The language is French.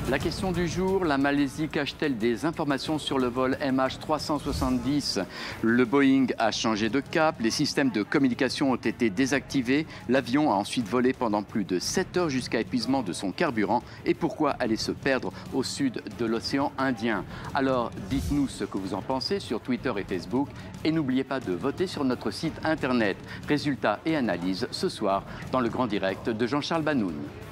La question du jour, la Malaisie cache-t-elle des informations sur le vol MH370? Le Boeing a changé de cap, les systèmes de communication ont été désactivés, l'avion a ensuite volé pendant plus de 7 heures jusqu'à épuisement de son carburant. Et pourquoi aller se perdre au sud de l'océan Indien? Alors dites-nous ce que vous en pensez sur Twitter et Facebook et n'oubliez pas de voter sur notre site internet. Résultats et analyses ce soir dans le grand direct de Jean-Charles Banoun.